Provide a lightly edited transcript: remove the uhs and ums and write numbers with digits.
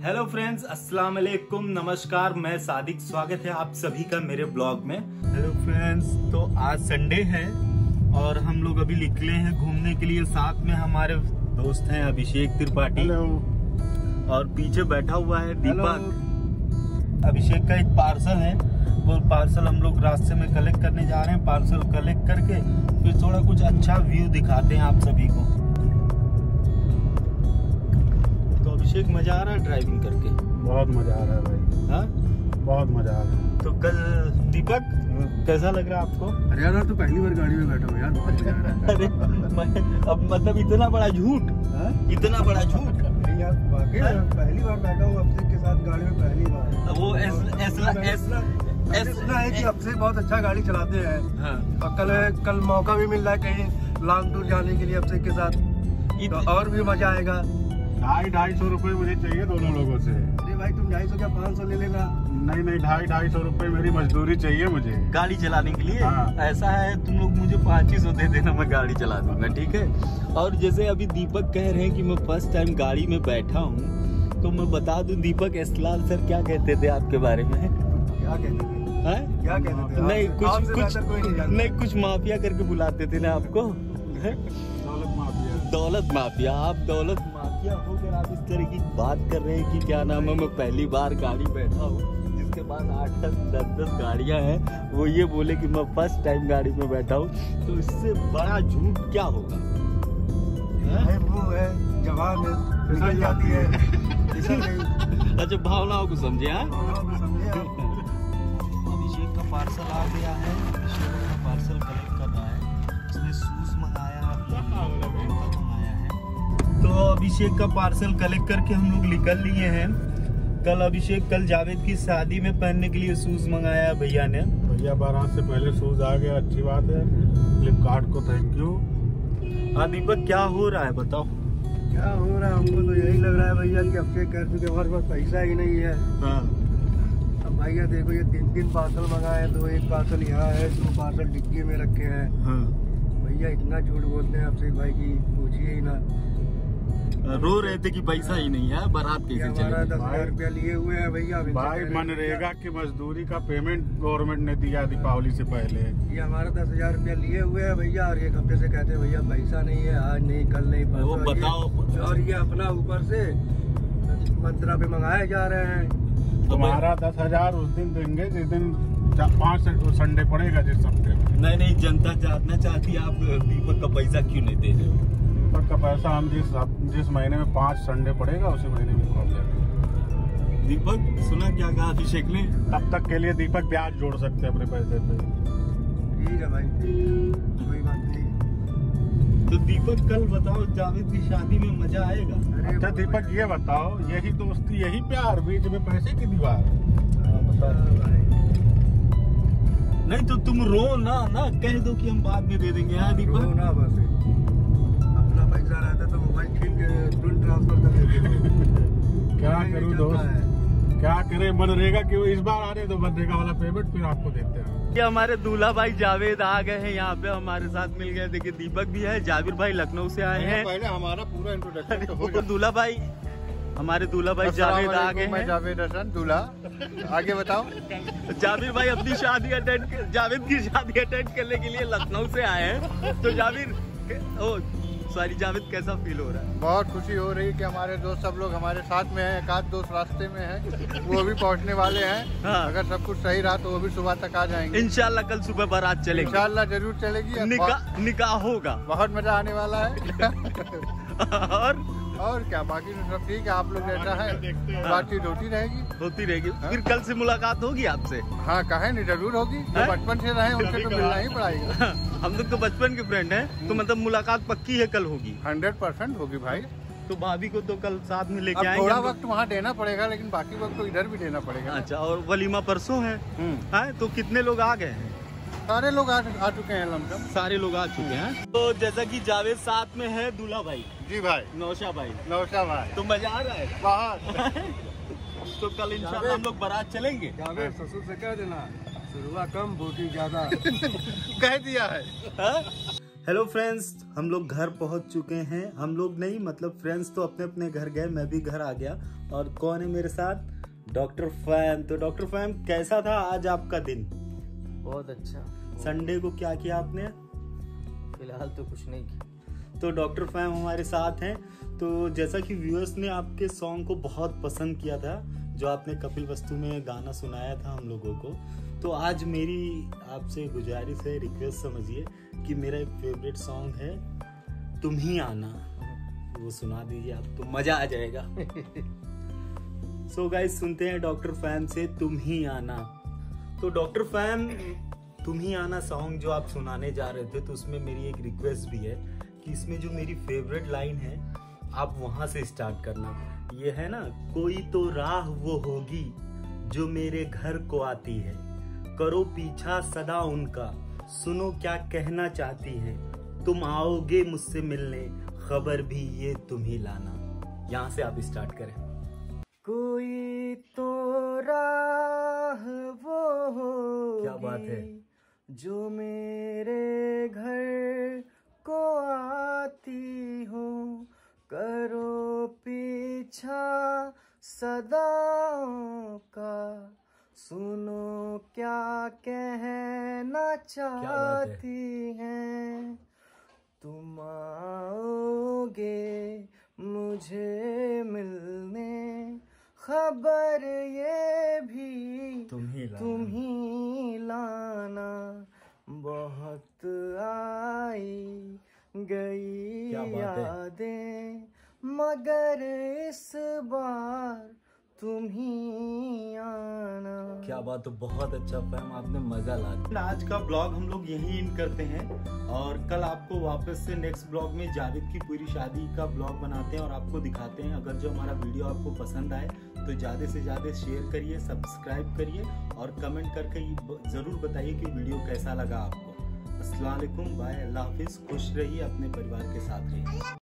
Hello friends, अस्सलाम वालेकुम, नमस्कार। मैं सादिक, स्वागत है आप सभी का मेरे ब्लॉग में। हेलो फ्रेंड्स, तो आज संडे है और हम लोग अभी निकले हैं घूमने के लिए। साथ में हमारे दोस्त हैं अभिषेक त्रिपाठी और पीछे बैठा हुआ है दीपक। अभिषेक का एक पार्सल है, वो पार्सल हम लोग रास्ते में कलेक्ट करने जा रहे हैं। पार्सल कलेक्ट करके फिर थोड़ा कुछ अच्छा व्यू दिखाते हैं आप सभी को। तो अभिषेक, मजा आ रहा है ड्राइविंग करके? बहुत मजा आ रहा है भाई। हाँ, बहुत मजा आ रहा है। तो कल दीपक कैसा लग रहा है आपको? अरे यार, तो पहली बार गाड़ी में बैठा हूँ यार, बहुत मजा आ रहा है। अरे अब मतलब इतना बड़ा झूठ, इतना बड़ा झूठ यार, वाकई पहली बार बैठा हूँ अभिषेक के साथ गाड़ी में, पहली बार। वो ऐसा है कि अभिषेक बहुत अच्छा गाड़ी चलाते हैं। हाँ। और कल मौका भी मिल रहा है कहीं लॉन्ग टूर जाने के लिए अभिषेक के साथ, तो और भी मजा आएगा। 250-250 रुपए मुझे चाहिए दोनों लोगों से। अरे भाई, तुम 250 क्या 500 ले लेना। नहीं, 250-250 रुपए मेरी मजदूरी चाहिए मुझे गाड़ी चलाने के लिए। हाँ। ऐसा है, तुम लोग मुझे 500 दे देना, मैं गाड़ी चला दूंगा, ठीक है। और जैसे अभी दीपक कह रहे हैं कि मैं फर्स्ट टाइम गाड़ी में बैठा हूँ, तो मैं बता दूं दीपक एसलाल सर क्या कहते थे आपके बारे में? क्या कहते थे? क्या कहते थे? नहीं, कुछ माफिया करके बुलाते थे ना आपको। दौलत माफिया। आप दौलत माफिया होकर आप इस तरह की बात कर रहे हैं कि क्या नाम है, मैं पहली बार गाड़ी बैठा हूँ, जिसके पास 8-10 गाड़ियाँ हैं, वो ये बोले कि मैं फर्स्ट टाइम गाड़ी में बैठा हूँ। तो इससे बड़ा झूठ क्या होगा? वो है जवान फिसल जाती है। अच्छा, भावनाओं को समझे। हाँ, अभिषेक का पार्सल आ गया है। अभिषेक का पार्सल कलेक्ट कर रहा है। उसने शूज मंगाया है, तो अभिषेक का पार्सल कलेक्ट करके हम लोग निकल लिए हैं। कल जावेद की शादी में पहनने के लिए शूज मंगाया है भैया ने। भैया 12 से पहले शूज आ गया, अच्छी बात है। फ्लिपकार्ट को थैंक यू। हाँ दीपक, क्या हो रहा है बताओ? क्या हो रहा है, हमको तो यही लग रहा है भैया कि अभिषेक कह चुके हमारे पास पैसा ही नहीं है। हाँ। अब भैया देखो, ये 3 पार्सल मंगाए, तो एक पार्सल यहाँ है, 2 पार्सल डिक्की में रखे हैं। हाँ। भैया इतना झूठ बोलते हैं अभिषेक भाई की पूछिए ही ना। रो रहे थे कि पैसा ही नहीं है, बारात कैसे चलेगी? हमारा 10,000 रुपया लिए हुए हैं भैया। भाई, मनरेगा की मजदूरी का पेमेंट गवर्नमेंट ने दिया दीपावली से पहले। ये हमारा 10,000 रुपया लिए हुए हैं भैया, और 1 हफ्ते से कहते हैं भैया पैसा नहीं है, आज नहीं, कल नहीं, वो बताओ। और ये अपना ऊपर से मंत्रा पे मंगाए जा रहे हैं। तुम्हारा 10,000 उस दिन देंगे जिस दिन 5 संडे पड़ेगा, जिस संडे। नहीं, जनता जानना चाहती है आप दीपक का पैसा क्यों नहीं दे रहे हो? दीपक का पैसा हम जिस महीने में 5 संडे पड़ेगा उसी महीने में खा लेंगे। दीपक, सुना क्या कहा अभिषेक ने? तब तक के लिए दीपक ब्याज जोड़ सकते हैं अपने पैसे पे। ठीक है भाई, कोई बात नहीं। तो दीपक, कल बताओ जावेद की शादी में मजा आएगा? अच्छा दीपक, ये बताओ, यही दोस्ती, यही प्यार, बीच में पैसे की दीवार? नहीं तो तुम रो ना कह दो कि हम बाद में दे देंगे। हाँ दीपक, ना बस अपना पैसा रहता तो मोबाइल छीन के तुरंत ट्रांसफर कर देते। क्या करूं दोस्त, क्या करे। मनरेगा की इस बार आ रहे तो मनरेगा वाला पेमेंट फिर आपको देते हैं। ये हमारे दूल्हा भाई जावेद आ गए हैं यहाँ पे, हमारे साथ मिल गए। देखिए दीपक भी है, जाविर भाई लखनऊ से आए हैं। पहले हमारा पूरा इंट्रोडक्शन तो हो जाए। दूल्हा भाई, हमारे दूल्हा भाई जावेद आ गए हैं। जावेद हसन दूल्हा, आगे बताओ। जाविर भाई अपनी शादी जावेद की शादी अटेंड करने के लिए लखनऊ से आए हैं। तो जावेद, कैसा फील हो रहा है? बहुत खुशी हो रही है कि हमारे दोस्त सब लोग हमारे साथ में हैं। 1-8 दोस्त रास्ते में हैं, वो भी पहुंचने वाले हैं। हाँ। अगर सब कुछ सही रहा तो वो भी सुबह तक आ जाएंगे। इंशाल्लाह कल सुबह बारात चलेगी। इंशाल्लाह जरूर चलेगी। निकाह होगा, बहुत मजा आने वाला है। और क्या, बाकी तो सब ठीक है। आप लोग जैसा है बातचीत होती रहेगी। फिर कल से मुलाकात होगी आपसे? हाँ, कहे नहीं, जरूर होगी। जो बचपन से रहे उनसे तो मिलना ही पड़ेगा। हम लोग तो बचपन के फ्रेंड हैं, तो मतलब मुलाकात पक्की है, कल होगी। 100% होगी भाई। तो भाभी को तो कल साथ में लेके आएंगे। थोड़ा वक्त वहाँ देना पड़ेगा, लेकिन बाकी वक्त तो इधर भी देना पड़ेगा। अच्छा, और वलीमा परसों है? तो कितने लोग आ गए हैं? सारे लोग आ चुके हैं, लमसम सारे लोग आ चुके हैं। तो जैसा कि जावेद साथ में है दूल्हा भाई। जी भाई। नौशा भाई। तो मजा आ रहा है बहुत। तो कल इंशाल्लाह हम लोग बारात चलेंगे। ससुर से कह देना, शुरुआत कम बोटी ज्यादा। कह दिया है। हेलो फ्रेंड्स, हम लोग घर पहुंच चुके हैं। हम लोग नहीं, मतलब फ्रेंड्स तो अपने अपने घर गए, मैं भी घर आ गया। और कौन है मेरे साथ? डॉक्टर फैम। तो डॉक्टर फैम, कैसा था आज आपका दिन? बहुत अच्छा। संडे को क्या किया आपने? फिलहाल तो कुछ नहीं किया। तो डॉक्टर फैम हमारे साथ हैं। तो जैसा कि व्यूअर्स ने आपके सॉन्ग को बहुत पसंद किया था, जो आपने कपिल वस्तु में गाना सुनाया था हम लोगों को, तो आज मेरी आपसे गुजारिश है, रिक्वेस्ट समझिए कि मेरा एक फेवरेट सॉन्ग है तुम ही आना, वो सुना दीजिए आप, तो मजा आ जाएगा। सो गाइस, सुनते हैं डॉक्टर फैम से तुम ही आना। तो डॉक्टर फैम, तुम ही आना सॉन्ग जो आप सुनाने जा रहे थे, तो उसमें मेरी एक रिक्वेस्ट भी है कि इसमें जो मेरी फेवरेट लाइन है आप वहां से स्टार्ट करना। ये है ना, कोई तो राह वो होगी जो मेरे घर को आती है, करो पीछा सदा उनका, सुनो क्या कहना चाहती है, तुम आओगे मुझसे मिलने, खबर भी ये तुम ही लाना। यहाँ से आप स्टार्ट करें। कोई तो राह वो होगी, क्या बात है, जो मेरे घर को आती हो, करो पीछा सदाओं का, सुनो क्या कहना चाहती हैं, तुम आओगे मुझे मिलने, खबर ये भी तुम ही लाना, बहुत आई गई यादें, मगर इस बार तुम ही आना। क्या बात है, बहुत अच्छा फैम, आपने मजा ला दिया। आज का ब्लॉग हम लोग यहीं एंड करते हैं और कल आपको वापस से नेक्स्ट ब्लॉग में जावेद की पूरी शादी का ब्लॉग बनाते हैं और आपको दिखाते हैं। अगर जो हमारा वीडियो आपको पसंद आए तो ज्यादा से ज्यादा शेयर करिए, सब्सक्राइब करिए और कमेंट करके जरूर बताइए कि वीडियो कैसा लगा आपको। अस्सलाम वालेकुम, बाय, अल्लाह हाफिज, खुश रहिए, अपने परिवार के साथ रहिए।